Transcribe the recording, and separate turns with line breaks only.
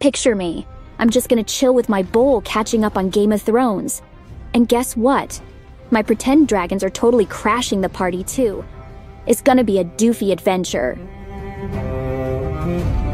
Picture me. I'm just gonna chill with my bowl catching up on Game of Thrones. And guess what? My pretend dragons are totally crashing the party too. It's gonna be a doofy adventure.